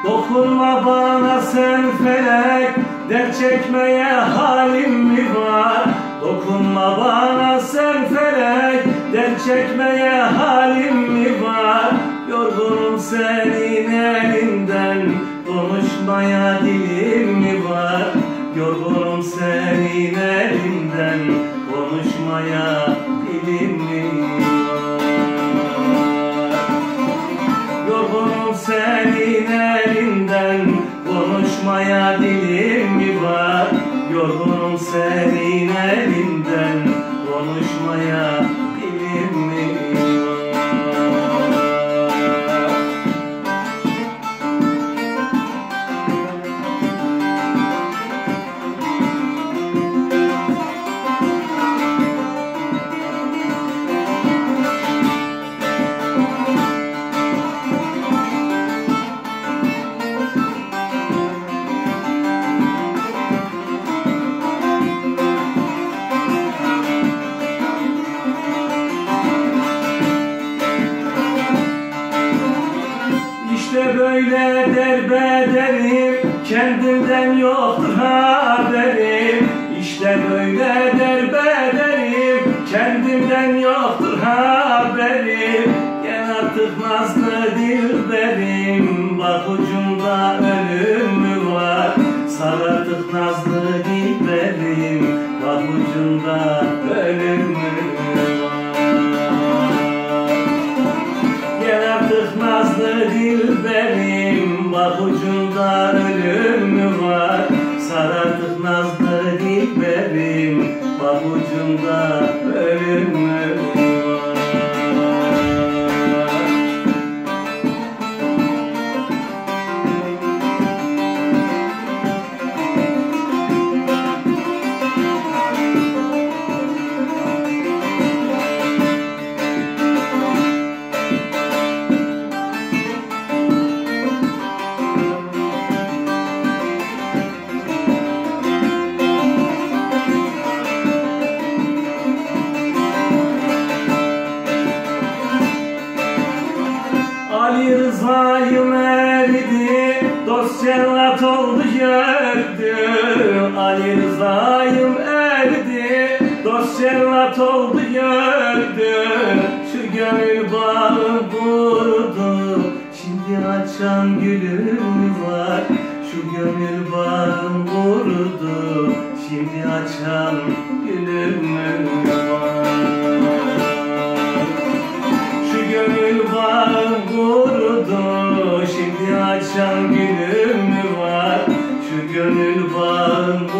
Dokunma bana sen felek, dert çekmeye halim mi var? Dokunma bana sen felek, dert çekmeye halim mi var? Yorgunum senin elinden, konuşmaya dilim mi var? Yorgunum senin elinden, konuşmaya dilim mi var? Yorgunum senin elinden, konuşmaya dilim mi var? Yorgunum senin elinden, konuşmaya dilim mi var? İşte böyle derbederim, kendimden yoktur haberim. İşte böyle derbederim, kendimden yoktur haberim. Gel artık nazlı dilberim, bak ucunda ölüm mü var? Sar artık nazlı dilberim, bak ucunda ölüm mü var? Gel artık nazlı dilberim, bak ucunda ölüm mü var? Sar artık nazlı dilberim, bak ucunda ölüm mü var? Ali Rıza'yım eridi, dost cellat oldu gördü. Ali Rıza'yım eridi, dost cellat oldu gördü. Şu gönül bağım kurudu, şimdi açan gülüm mü var? Şu gönül bağım kurudu, şimdi açan gülüm mü var? Şu gönül bağım kurudu, şimdi açan gülüm mü var? Şu gönül bağım